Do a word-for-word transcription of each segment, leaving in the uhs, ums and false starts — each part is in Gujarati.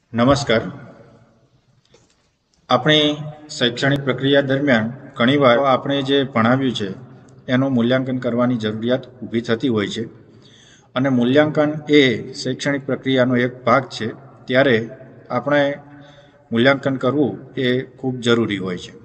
નમસ્કાર. આપણી શૈક્ષણિક પ્રક્રિયા દરમિયાન ઘણીવાર આપણે જે ભણાવ્યું છે એનું મૂલ્યાંકન કરવાની જરૂરિયાત ઊભી થતી હોય છે અને મૂલ્યાંકન એ શૈક્ષણિક પ્રક્રિયાનો એક ભાગ છે. ત્યારે આપણે મૂલ્યાંકન કરવું એ ખૂબ જરૂરી હોય છે.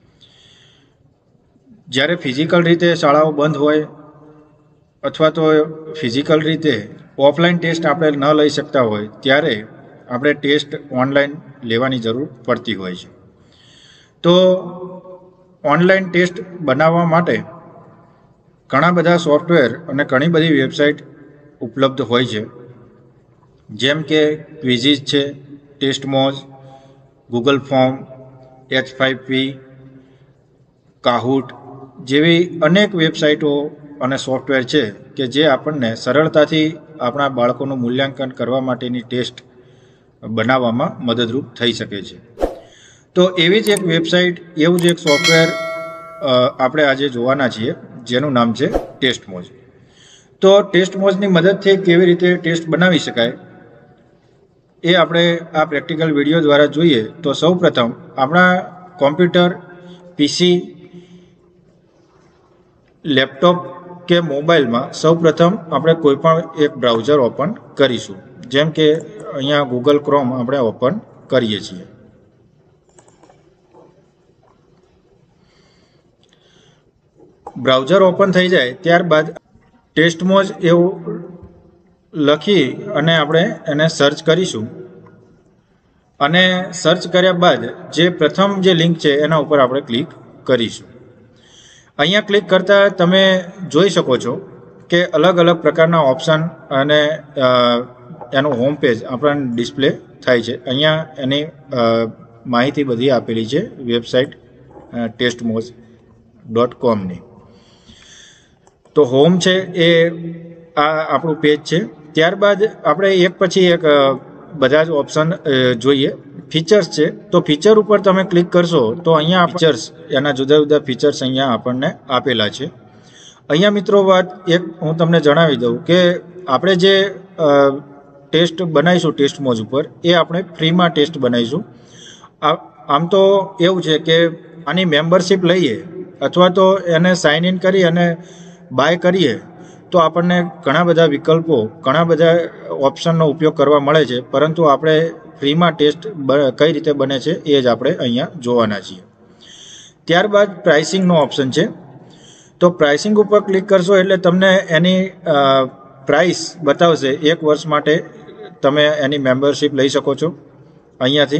જ્યારે ફિઝિકલ રીતે શાળાઓ બંધ હોય અથવા તો ફિઝિકલ રીતે ઓફલાઈન ટેસ્ટ આપણે ન લઈ શકતા હોય ત્યારે આપણે ટેસ્ટ ઓનલાઈન લેવાની જરૂર પડતી હોય છે. તો ઓનલાઈન ટેસ્ટ બનાવવા માટે ઘણા બધા સોફ્ટવેર અને ઘણી બધી વેબસાઇટ ઉપલબ્ધ હોય છે, જેમ કે ક્વિઝિસ છે, Testmoz, Google form, H five P, Kahoot જેવી અનેક વેબસાઇટો અને સોફ્ટવેર છે કે જે આપણને સરળતાથી આપણા બાળકોનું મૂલ્યાંકન કરવા માટેની ટેસ્ટ બનાવવામાં મદદરૂપ થઈ શકે છે. તો એવી જ એક વેબસાઇટ, એવું જ એક સોફ્ટવેર આપણે આજે જોવાના છીએ, જેનું નામ છે ટેસ્ટમોઝ. તો ટેસ્ટમોઝની મદદથી કેવી રીતે ટેસ્ટ બનાવી શકાય એ આપણે આ પ્રેક્ટિકલ વિડીયો દ્વારા જોઈએ. તો સૌ પ્રથમ આપણા કોમ્પ્યુટર, પીસી, લેપટોપ કે મોબાઈલમાં સૌ પ્રથમ આપણે કોઈ પણ એક બ્રાઉઝર ઓપન કરીશું. જેમ કે અહીંયા ગૂગલ ક્રોમ આપણે ઓપન કરીએ છીએ. બ્રાઉઝર ઓપન થઈ જાય ત્યારબાદ ટેસ્ટમોઝ એવું લખી અને આપણે એને સર્ચ કરીશું અને સર્ચ કર્યા બાદ જે પ્રથમ જે લિંક છે એના ઉપર આપણે ક્લિક કરીશું. અહીંયા ક્લિક કરતાં તમે જોઈ શકો છો કે અલગ અલગ પ્રકારના ઓપ્શન અને એનું હોમ પેજ આપણને ડિસ્પ્લે થાય છે. અહીંયા એની માહિતી બધી આપેલી છે વેબસાઇટ ટેસ્ટમોઝ ડોટ કોમની. તો હોમ છે એ આ આપણું પેજ છે. ત્યારબાદ આપણે એક પછી એક બધા જ ઓપ્શન જોઈએ. ફીચર્સ છે, તો ફીચર ઉપર તમે ક્લિક કરશો તો અહીંયા ફીચર્સ, એના જુદા જુદા ફીચર્સ અહીંયા આપણને આપેલા છે. અહીંયા મિત્રો વાત એક હું તમને જણાવી દઉં કે આપણે જે ટેસ્ટ બનાવીશું ટેસ્ટમોઝ ઉપર એ આપણે ફ્રીમાં ટેસ્ટ બનાવીશું. આમ તો એવું છે કે આની મેમ્બરશિપ લઈએ અથવા તો એને સાઇન ઇન કરી અને બાય કરીએ તો આપણને ઘણા બધા વિકલ્પો, ઘણા બધા ઓપ્શનનો ઉપયોગ કરવા મળે છે, પરંતુ આપણે ફ્રીમાં ટેસ્ટ કઈ રીતે બને છે એ જ આપણે અહીંયા જોવાના છીએ. ત્યારબાદ પ્રાઇસિંગનો ઓપ્શન છે. તો પ્રાઇસિંગ ઉપર ક્લિક કરશો એટલે તમને એની પ્રાઇસ બતાવશે. એક વર્ષ માટે તમે એની મેમ્બરશિપ લઈ શકો છો અહીંયાથી.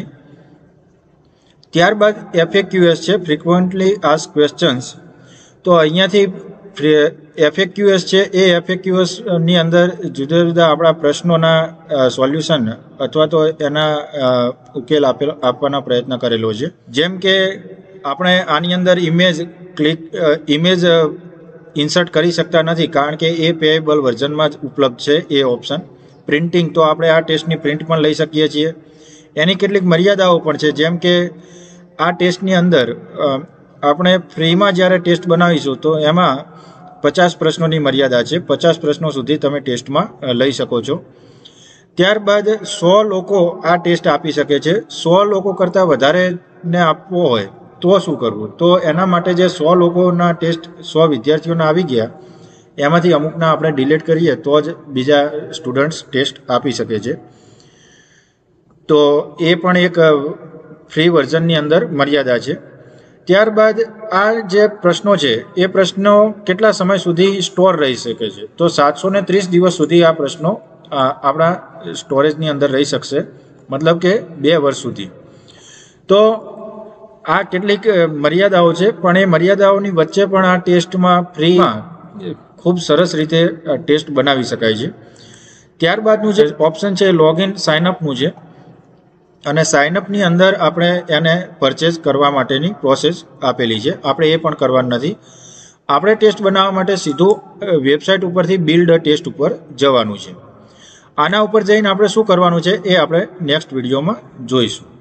ત્યારબાદ એફએક્યુએસ છે, ફ્રિકવન્ટલી આસ્ક ક્વેશ્ચન્સ. તો અહીંયાથી એફએક્યુએસ છે, એ એફએક્યુએસની અંદર જુદા જુદા આપણા પ્રશ્નોના સોલ્યુશન અથવા તો એના ઉકેલ આપેલો આપવાના પ્રયત્ન કરેલો છે. જેમ કે આપણે આની અંદર ઇમેજ ક્લિક ઇમેજ ઇન્સર્ટ કરી શકતા નથી, કારણ કે એ પેએબલ વર્ઝનમાં જ ઉપલબ્ધ છે એ ઓપ્શન. પ્રિન્ટિંગ, તો આપણે આ ટેસ્ટની પ્રિન્ટ પણ લઈ શકીએ છીએ. એની કેટલીક મર્યાદાઓ પણ છે, જેમ કે આ ટેસ્ટની અંદર આપણે ફ્રીમાં જ્યારે ટેસ્ટ બનાવીશું તો એમાં પચાસ પ્રશ્નોની મર્યાદા છે. પચાસ પ્રશ્નો સુધી તમે ટેસ્ટમાં લઈ શકો છો. ત્યારબાદ સો લોકો આ ટેસ્ટ આપી શકે છે. સો લોકો કરતાં વધારેને આપવો હોય તો શું કરવું? તો એના માટે જે સો લોકોના ટેસ્ટ, સો વિદ્યાર્થીઓના આવી ગયા, એમાંથી અમુકના આપણે ડિલીટ કરીએ તો જ બીજા સ્ટુડન્ટ્સ ટેસ્ટ આપી શકે છે. તો એ પણ એક ફ્રી વર્ઝનની અંદર મર્યાદા છે. ત્યારબાદ આ જે પ્રશ્નો છે એ પ્રશ્નો કેટલા સમય સુધી સ્ટોર રહી શકે છે? તો સાતસો ને ત્રીસ દિવસ સુધી આ પ્રશ્નો આપણા સ્ટોરેજની અંદર રહી શકશે, મતલબ કે બે વર્ષ સુધી. તો આ કેટલીક મર્યાદાઓ છે, પણ એ મર્યાદાઓની વચ્ચે પણ આ ટેસ્ટમાં ફ્રીમાં ખૂબ સરસ રીતે ટેસ્ટ બનાવી શકાય છે. ત્યારબાદનું જે ઓપ્શન છે એ લોગિન સાઇનઅપનું છે, અને સાઇનઅપની અંદર આપણે એને પરચેઝ કરવા માટેની પ્રોસેસ આપેલી છે. આપણે એ પણ કરવાનું નથી. આપણે ટેસ્ટ બનાવવા માટે સીધું વેબસાઇટ ઉપરથી બિલ્ડ ટેસ્ટ ઉપર જવાનું છે. આના ઉપર જઈને આપણે શું કરવાનું છે એ આપણે નેક્સ્ટ વિડીયોમાં જોઈશું.